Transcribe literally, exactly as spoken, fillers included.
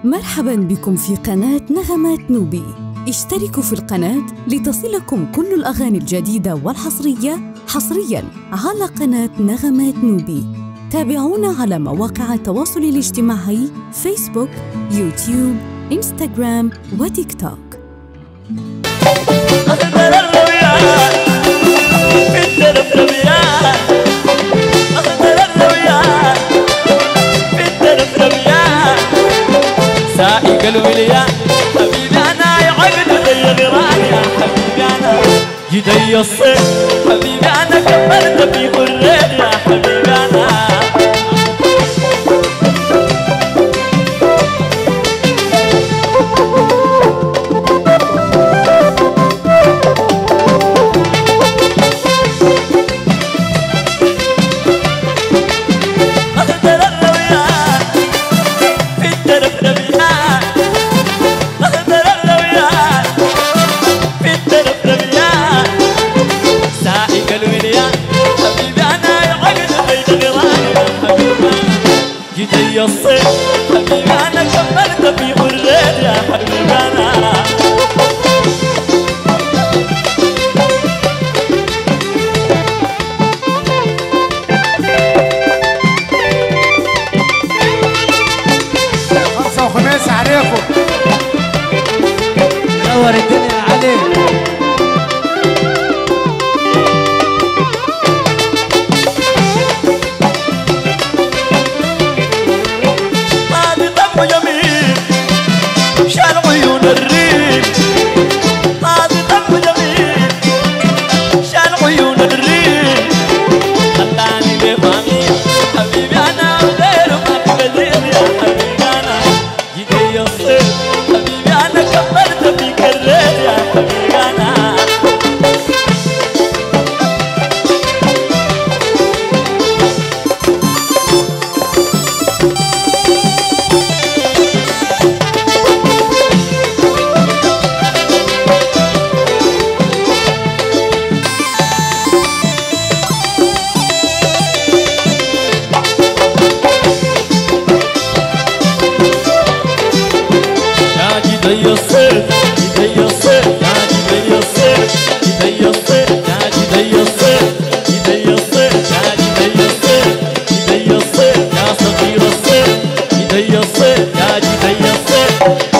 مرحباً بكم في قناة نغمات نوبي. اشتركوا في القناة لتصلكم كل الأغاني الجديدة والحصرية حصرياً على قناة نغمات نوبي. تابعونا على مواقع التواصل الاجتماعي فيسبوك، يوتيوب، إنستغرام وتيك توك. قالوا لي يا حبيبي انا يا عقد زي غيراني يا حبيبي انا جدي الصيف حبيبي انا كملت في حريتي يا حبيبي انا جدي الصيف حبيبي انا كملت في حريتي يا حبيبي انا خمسة وخميس عليكم نور الدنيا عليك شال عيون الريف هذا دم جميل شال عيون الريف خلاني بفهمي حبيبي انا وغيره ما بديل يا حبيبي انا جدي الصيف حبيبي انا كملت في كريت يا حبيبي انا جدي الصيف جدي الصيف يا جدي الصيف جدي الصيف يا جدي الصيف جدي الصيف يا جدي الصيف جدي الصيف يا صغير الصيف جدي الصيف يا جدي الصيف